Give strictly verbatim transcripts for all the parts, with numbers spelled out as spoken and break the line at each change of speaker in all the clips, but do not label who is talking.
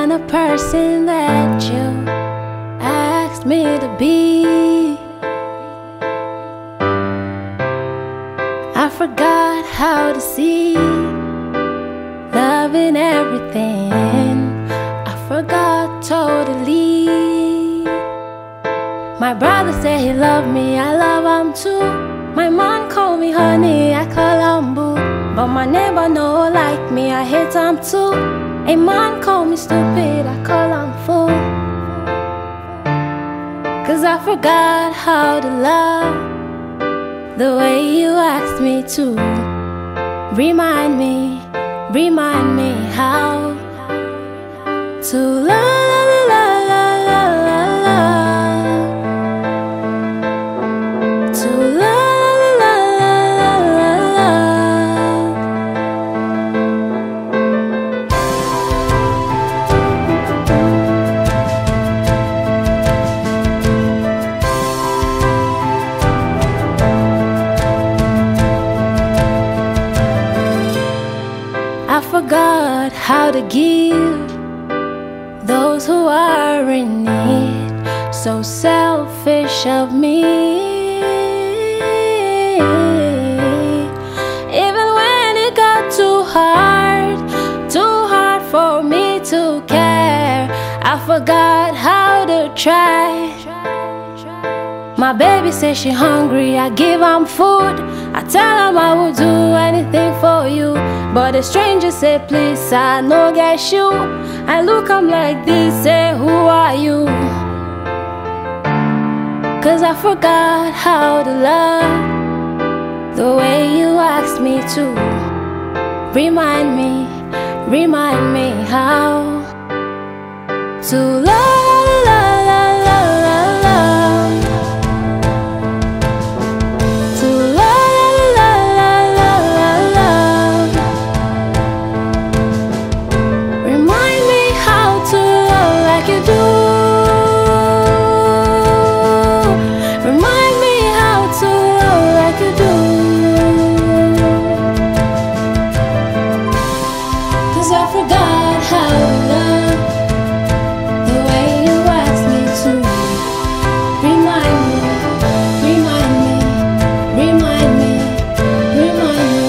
kind of person that you asked me to be. I forgot how to see love in everything. I forgot totally. My brother said he loved me, I love him too. My mom called me honey, I call him boo. But my neighbor no like me, I hate him too. A man call me stupid, I call him fool. Cause I forgot how to love the way you asked me to. Remind me, remind me how to love. I forgot how to give those who are in need. So selfish of me. Even when it got too hard, too hard for me to care, I forgot how to try. My baby says she hungry, I give her food. I tell him I will do anything for you. But the stranger say please, I no get you. I look him like this, say who are you? Cause I forgot how to love the way you asked me to. Remind me, remind me how to love. I forgot how to love the way you asked me to. Remind me, remind me, remind me, remind me.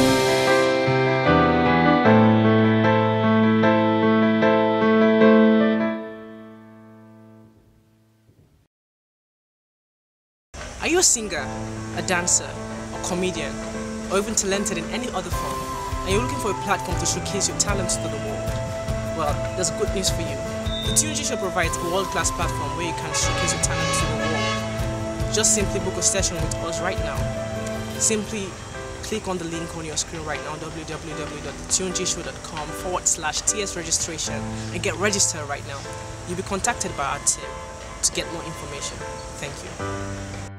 Are you a singer, a dancer, a comedian, or even talented in any other form, and you're looking for a platform to showcase your talents to the world? Well, there's good news for you. The T U N G Show provides a world-class platform where you can showcase your talent to the world. Just simply book a session with us right now. Simply click on the link on your screen right now, w w w dot the t u n g show dot com forward slash T S registration, and get registered right now. You'll be contacted by our team to get more information. Thank you.